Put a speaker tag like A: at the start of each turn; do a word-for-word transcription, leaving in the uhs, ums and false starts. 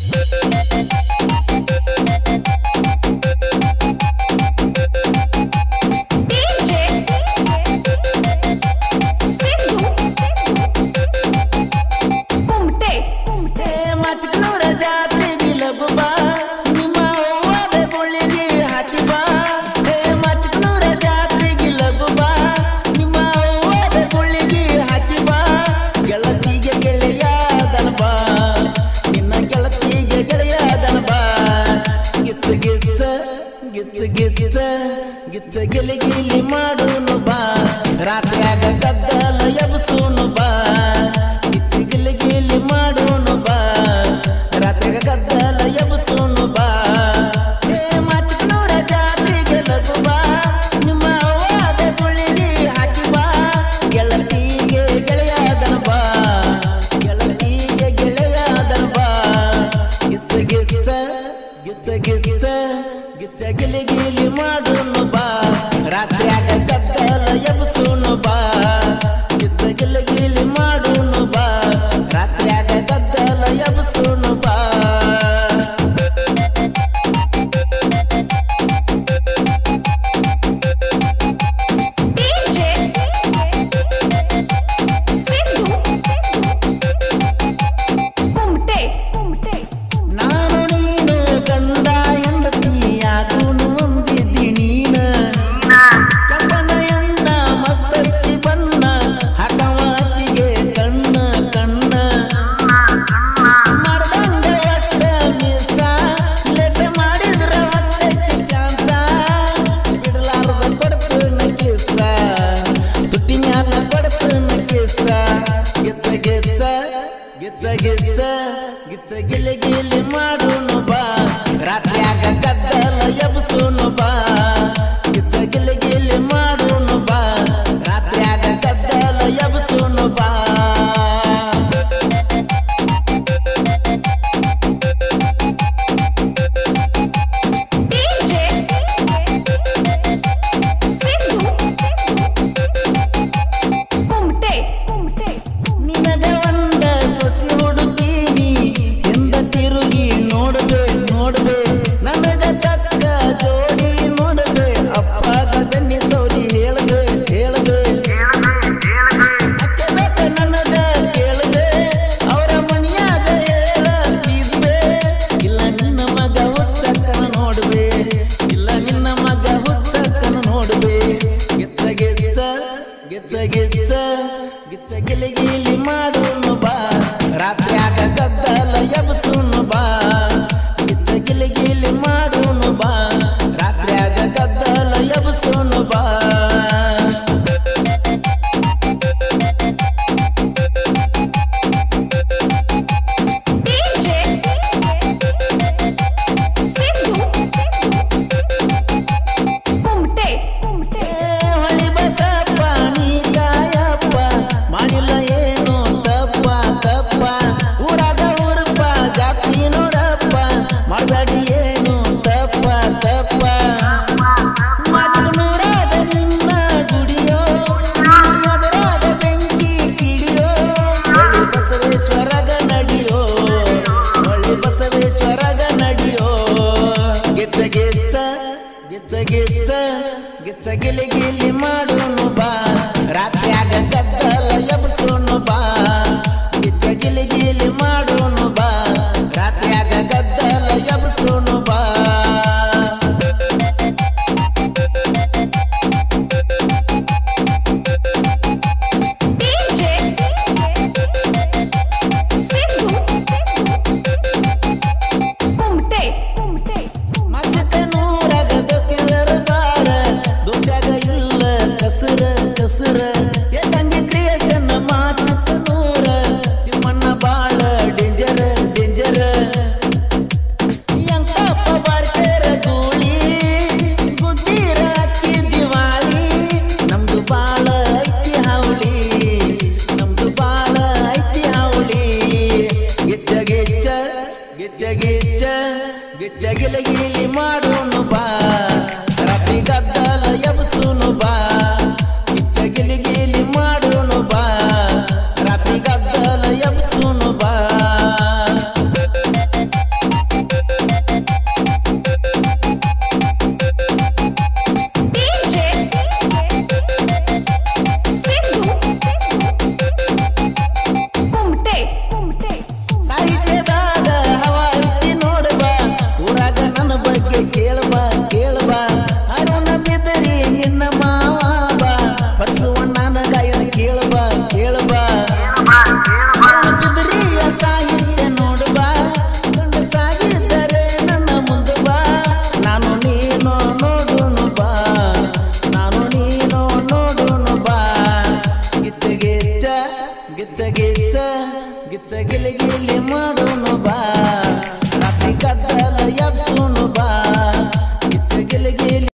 A: ಗಿಚ್ಚ ಗಿಲಿ ಗಿಲಿ ಮಾಡೋನು ಬಾ ರಾತ್ರಿಯಾಗ ಗದ್ದಲ ಎಬ್ಸೋನು ಬಾ ಗಿಚ್ಚ ಗಿಲಿ ಗಿಲಿ ಮಾಡೋನು ಬಾ ರಾತ್ರಿಯಾಗ ಗದ್ದಲ ಎಬ್ಸೋನು ಬಾ ಹೇ ಮಾಚಕನೂರ ಜಾತ್ರೆಗೆ ಲಗು ಬಾ ನಿಮ್ಮ ಅವ್ವಾದ ಗುಳಿಗೆ ಹಾಕಿ ಬಾ ಗೆಳತಿಗೆ ಗೆಳೆಯಾದನ ಬಾ ಗೆಳತಿಗೆ ಗೆಳೆಯಾದನ ಬಾ ಗಿಚ್ಚ ಗಿಚ್ಚ ಗಿಚ್ಚ ಗಿಚ್ಚ ಗಿಚ್ಚ ಗಿಲಿ ಗಿಲಿ ಮಾಡೋನು ಬಾ ರಾತ್ರಿಯಾಗ ಗದ್ದಲ ಎಬ್ಸೋನು ಬಾ ಗಿಚ್ಚ ಗಿಲಿ ಗಿಲಿ ಮಾಡೋನು ಬಾ ರಾತ್ರಿಯಾಗ ಗದ್ದಲ ಎಬ್ಸೋನು ಬಾ ಗಿಚ್ಚ ಗಿಚ್ಚ ಗಿಚ್ಚ ಗಿಲಿ ಗಿಲಿ ಮಾಡೋನು ಬಾ ರಾತ್ರಿಯಾಗ ಗದ್ದಲ ಎಬ್ಸೋನು ಬಾ ಗಿಚ್ಚ ಗಿಲಿ ಗಿಲಿ ಮಾಡೋನು ಬಾ ರಾತ್ರಿಯಾಗ ಗದ್ದಲ ಎಬ್ಸೋನು ಬಾ ಗಿಚ್ಚ ಗಿಚ್ಚ ಗಿಚ್ಚ ಗಿಲಿ ಗಿಲಿ ಮಾಡೋನು ಬಾ ರಾತ್ರಿಯಾಗ ಗದ್ದಲ ಎಬ್ಸೋನು ಬಾ ಗಿಚ್ಚ ಗಿಲಿ ಗಿಲಿ ಮಾಡೋನು ಬಾ ರಾತ್ರಿಯಾಗ ಗದ್ದಲ ಎಬ್ಸೋನು ಬಾ ಗಿಚ್ಚ ಗಿಚ್ಚ ಗಿಚ್ಚ ಗಿಲಿ ಗಿಲಿ ಮಾಡೋನು ಬಾ ರಾತ್ರಿಯಾಗ ಗದ್ದಲ ಎಬ್ಸೋನು ಬಾ ಗಿಚ್ಚ ಗಿಲಿ ಗಿಲಿ ಮಾಡೋನು ಬಾ ರಾತ್ರಿಯಾಗ ಗದ್ದಲ ಎಬ್ಸೋನು ಬಾ ಕಸರ ಎದಂಗೆ ಕ್ರಿಯೇಷನ್ ಮಾಚಕನೂರ ಮಣ್ಣ ಬಾಳ ಡೇಂಜರ್ ಡೇಂಜರ್ ಎಂಕಪ್ಪ ಬಾರ್ಕೇರ ಗೂಳಿ ಗುದ್ದೀರ ಅಕ್ಕಿ ದಿವಾಳಿ ನಮ್ದು ಬಾಳ ಐತಿ ಹಾವಳಿ ನಮ್ದು ಬಾಳ ಐತಿ ಹಾವಳಿ ಗಿಚ್ಚ ಗಿಚ್ಚ ಗಿಚ್ಚ ಗಿಚ್ಚ ಗಿಚ್ಚ ಗಿಲಿ ಗಿಲಿ ಮಾಡೋನು ಬಾ ರಾತ್ರಿ ಗದ್ದಲ ಎಬ್ಸೋನು ಬಾ ಗಿಲಿ ಗಿಲಿ ಮಾಡೋನು ಬಾ ರಾತ್ರಿ ಗದ್ದಲ ಎಬ್ಸೋನು ಬಾ ಗಿಲಿಗಿ